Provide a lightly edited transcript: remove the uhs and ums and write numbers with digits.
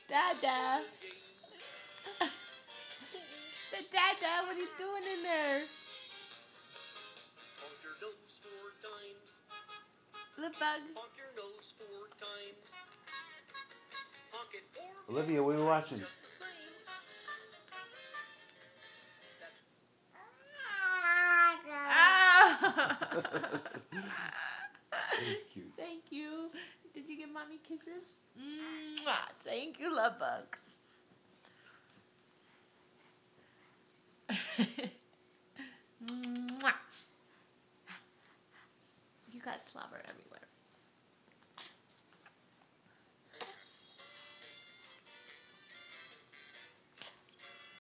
Dada. Said, Dada, what are you doing in there? Honk your nose 4 times. Lip bug. Honk your nose 4 times. Honk it 4 Olivia, what are you watching? just the same. Ah! He's cute. Thank you. Did you give mommy kisses? Mwah. Thank you, love bug. Mwah. You got slobber everywhere.